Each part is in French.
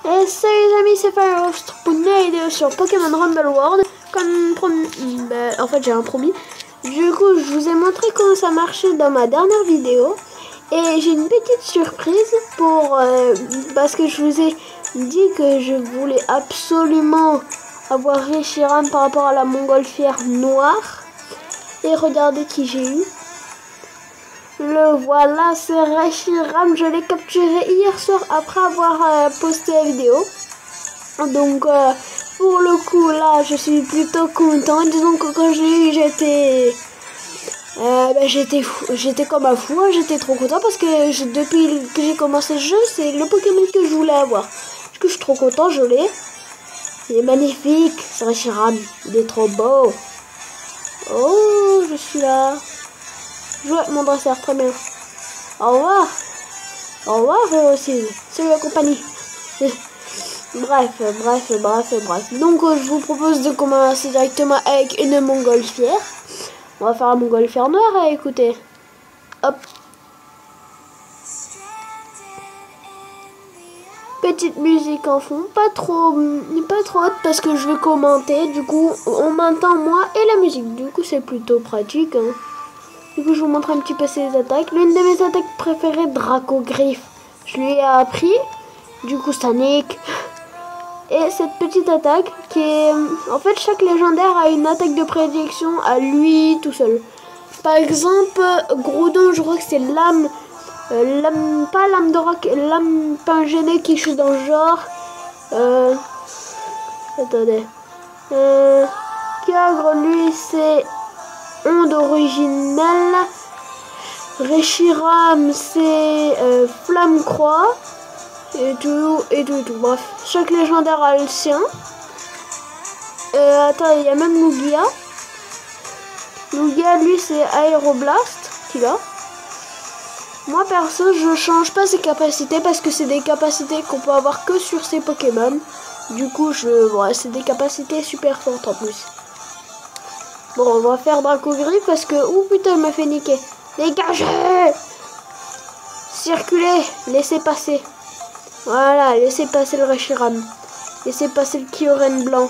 Et salut les amis, c'est Firehost pour une nouvelle vidéo sur Pokémon Rumble World. Comme promis, en fait j'ai un promis. Du coup, je vous ai montré comment ça marchait dans ma dernière vidéo. Et j'ai une petite surprise pour parce que je vous ai dit que je voulais absolument avoir Reshiram par rapport à la montgolfière noire. Et regardez qui j'ai eu. Le voilà, c'est Reshiram, je l'ai capturé hier soir après avoir posté la vidéo. Donc pour le coup là je suis plutôt content. Disons que quand je l'ai eu j'étais comme un fou, hein. J'étais trop content parce que depuis que j'ai commencé le jeu c'est le Pokémon que je voulais avoir. Du coup je suis trop content, je l'ai. Il est magnifique, c'est Reshiram, il est trop beau. Oh, je suis là. Jouer mon dresseur, très bien. Au revoir. Au revoir aussi. Salut la compagnie. Bref. Donc je vous propose de commencer directement avec une montgolfière. On va faire la montgolfière noire, écoutez. Hop. Petite musique en fond, pas trop haute parce que je veux commenter. Du coup, on m'entend moi et la musique. Du coup, c'est plutôt pratique, hein. Du coup, je vous montre un petit peu ses attaques. L'une de mes attaques préférées, Dracogriffe. Je lui ai appris. Du coup, Sonic. Et cette petite attaque qui est... En fait, chaque légendaire a une attaque de prédilection à lui tout seul. Par exemple, Groudon, je crois que c'est l'âme... pas l'âme de roc, l'âme pingénée qui chose dans le genre. Attendez. Cagre, lui, c'est... onde originelle. Reshiram c'est flamme croix et tout. Bref, chaque légendaire a le sien. Attends, il y a même Lugia. Lugia lui c'est Aéroblast qu'il a. Moi perso je change pas ses capacités parce que c'est des capacités qu'on peut avoir que sur ces Pokémon. Du coup c'est des capacités super fortes en plus. Bon, on va faire Dracogriffe parce que... Oh putain, il m'a fait niquer. Dégagez! Circulez, laissez passer. Voilà, laissez passer le Reshiram. Laissez passer le Kyurem blanc.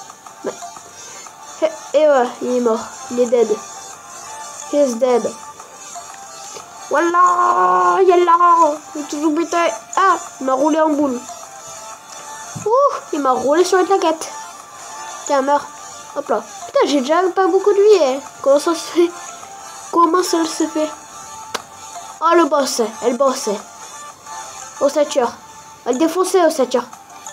Et voilà, il est mort. Il est dead. He's dead. Voilà, il est là. Il est toujours buté. Ah, il m'a roulé en boule. Ouh, il m'a roulé sur une plaquette. Tiens, meurs. Hop là. Putain, j'ai déjà pas beaucoup de vie. Hein. Comment ça se fait? Comment ça se fait? Oh, le boss. Elle bossait. Ossature. Elle défonçait Ossature.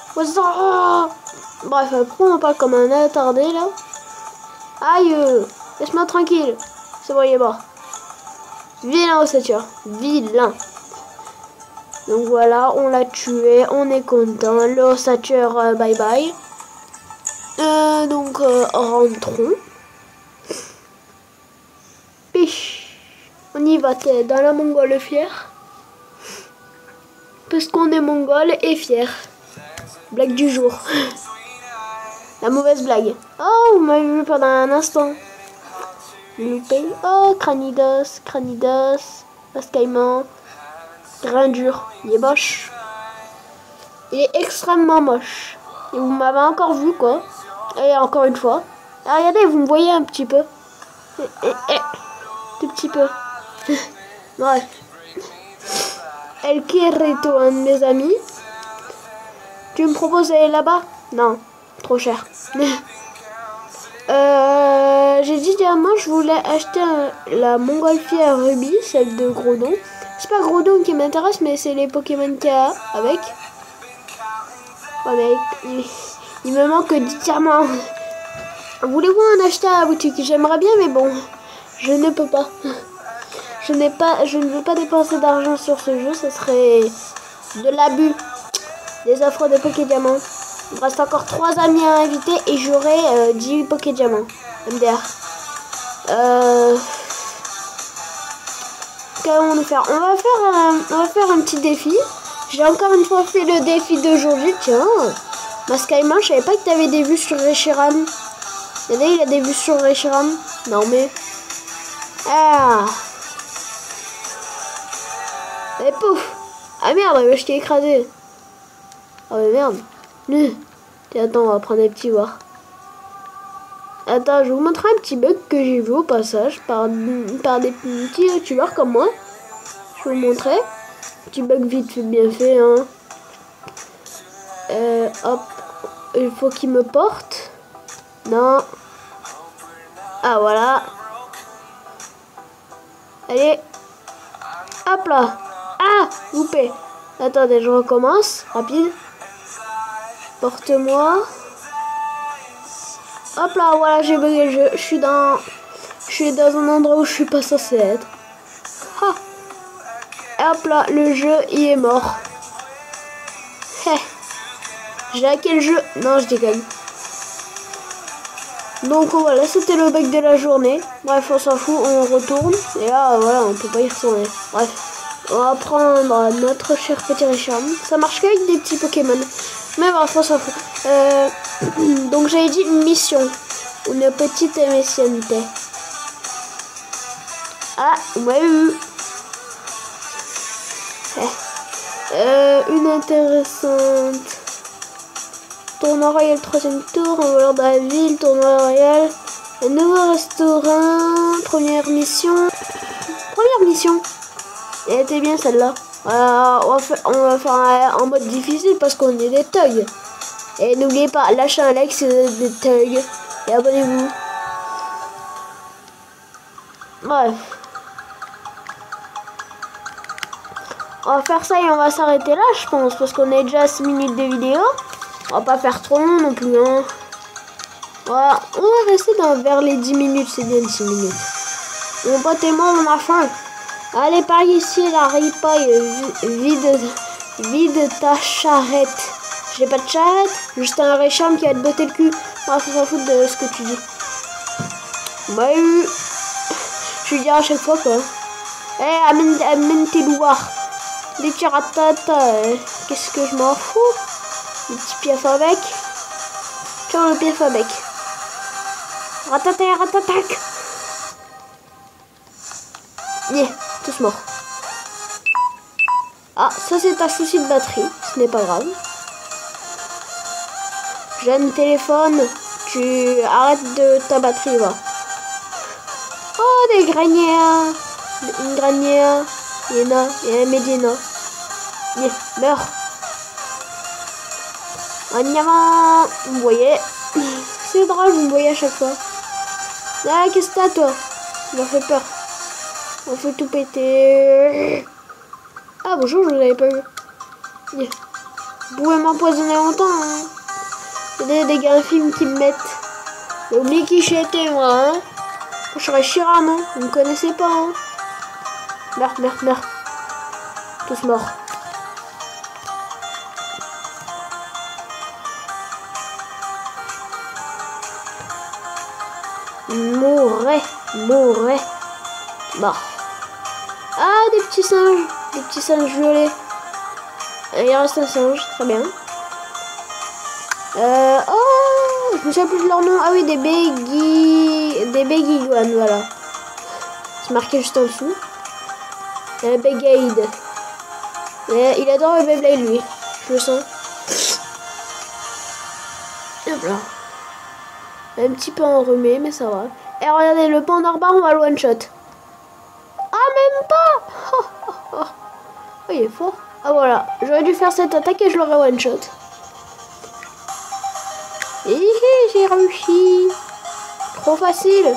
Bref, pourquoi on parle comme un attardé là? Aïe. Laisse-moi tranquille. C'est bon, il est mort. Vilain Ossature. Vilain. Donc voilà, on l'a tué. On est content. Le Ossature, bye bye. Rentrons. Piche. On y va dans la montgolfière. Parce qu'on est mongol et fier. Blague du jour. La mauvaise blague. Oh, vous m'avez vu pendant un instant. Loupé. Oh, Cranidos. Ascaïman. Grindure. Il est moche. Il est extrêmement moche. Et vous m'avez encore vu quoi. Et encore une fois. Ah, regardez, vous me voyez un petit peu. Tout petit peu. Bref. El Kirito, un de mes amis. Tu me proposes d'aller là-bas? Non, trop cher. J'ai dit dernièrement je voulais acheter la montgolfière Ruby, celle de Groudon. C'est pas Groudon qui m'intéresse, mais c'est les Pokémon qu'il y a avec. Ouais, mais il me manque 10 diamants. Voulez-vous en acheter à la boutique? J'aimerais bien, mais bon, je ne peux pas. Je ne veux pas dépenser d'argent sur ce jeu, ce serait de l'abus. Des offres de Pokédiamant. Il me reste encore 3 amis à inviter et j'aurai 10 Pokédiamant. MDR. Qu'allons-nous faire? On va faire un petit défi. J'ai encore une fois fait le défi d'aujourd'hui. Tiens, Mascaïman, je savais pas que tu avais des vues sur Reshiram. Regardez, il a des vues sur Reshiram. Non mais... Ah. Et pouf. Ah merde, je t'ai écrasé. Oh mais merde. Tiens, attends, on va prendre des petits voir. Attends, je vais vous montrer un petit bug que j'ai vu au passage par des petits youtubeurs comme moi. Je vais vous montrer. Petit bug vite fait, bien fait, hein. Hop. Il faut qu'il me porte. Non. Ah, voilà. Allez. Hop là. Ah, loupé. Attendez, je recommence. Rapide. Porte-moi. Hop là, voilà, j'ai bugué le jeu. Je suis dans un endroit où je suis pas censé être. Ah. Hop là, le jeu, il est mort. J'ai hacké le jeu. Non, je déconne. Donc voilà, c'était le bug de la journée. Bref, on s'en fout, on retourne. Et là, voilà, on peut pas y retourner. Bref, on va prendre notre cher petit Richard. Ça marche qu'avec des petits Pokémon. Mais bref, on s'en fout. Donc j'avais dit une mission. Une petite mission. Ah, ouais. Une intéressante. Tournoi royal 3e tour, en voleur de la ville, tournoi royal, un nouveau restaurant, première mission. Elle était bien celle-là. Voilà, on va faire en mode difficile parce qu'on est des thugs. Et n'oubliez pas, lâchez un like si vous êtes des thugs. Et abonnez-vous. Bref. On va faire ça et on va s'arrêter là, je pense, parce qu'on est déjà à 6 minutes de vidéo. On va pas faire trop long non plus, hein. Voilà, on va rester vers les 10 minutes, c'est bien 10 minutes. Mon pote et moi, on a faim. Allez, par ici, la ripaille, vide ta charrette. J'ai pas de charrette, juste un Richard qui va te botter le cul. On faut s'en foutre de ce que tu dis. Bah oui. Je lui dis à chaque fois, quoi. Eh, amène tes louards. Des petits ratatas, qu'est-ce que je m'en fous? Le petit piaf avec. Tiens, le piaf avec. Ratatac. Yeah, tous morts. Ah, ça c'est un souci de batterie. Ce n'est pas grave. Jeune téléphone, tu arrêtes de ta batterie, va. Oh, des granières. Une granière. Il y en a un Medina. Yeah, meurs. Un diamant. Vous me voyez. C'est drôle, vous me voyez à chaque fois. Ah, qu'est-ce que t'as, toi? Tu m'as fait peur. On fait tout péter. Ah, bonjour, je vous avais pas eu. Yeah. Vous pouvez m'empoisonner longtemps, hein. Il y a des gars infimes qui me mettent. Mais oubliez qui j'étais, moi, hein. Je serais Chiram, hein. Vous me connaissez pas, hein. Meurs. Tous morts. Mourez. Mort. Ah, des petits singes violets. Il reste un singe, très bien. Oh, je me souviens plus de leur nom. Ah oui, des Begiguan, voilà. C'est marqué juste en dessous. Begade. Il adore le Beyblade, lui. Je le sens. Hop là. Un petit peu enrhumé, mais ça va. Et regardez, le Pandarbar, on va le one-shot. Ah, même pas. Oh, il est fort. Ah, voilà. J'aurais dû faire cette attaque et je l'aurais one-shot. J'ai réussi. Trop facile.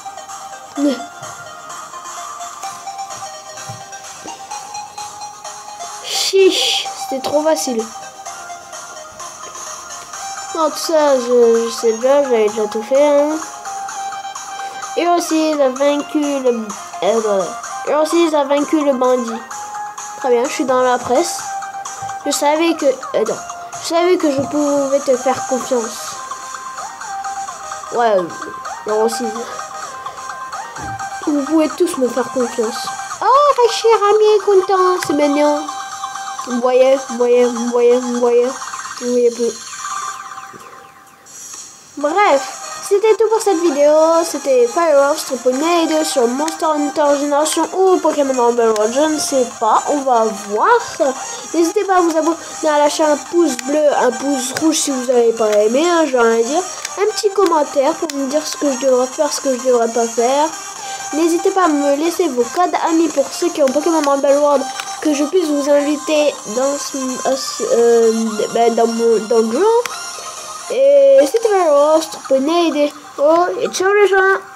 Chiche, c'était trop facile. Non, tout ça, je sais déjà, j'avais déjà tout fait. Hein. Et aussi, il a vaincu le... Et aussi, il a vaincu le bandit. Très bien, je suis dans la presse. Je savais que... je savais que je pouvais te faire confiance. Ouais, non aussi. Vous pouvez tous me faire confiance. Oh, Rachir Ami est content, c'est mignon. Vous voyez plus. Bref, C'était tout pour cette vidéo. C'était Firewolf Tornado sur Monster Hunter Génération ou Pokémon Rumble World. Je ne sais pas. On va voir. N'hésitez pas à vous abonner, à lâcher un pouce bleu, un pouce rouge si vous n'avez pas aimé. Hein, je vais rien dire. Un petit commentaire pour me dire ce que je devrais faire, ce que je devrais pas faire. N'hésitez pas à me laisser vos codes amis pour ceux qui ont Pokémon Rumble World, que je puisse vous inviter dans le jeu. Et c'était Firewolf Tornado. Oh, et ciao les gens.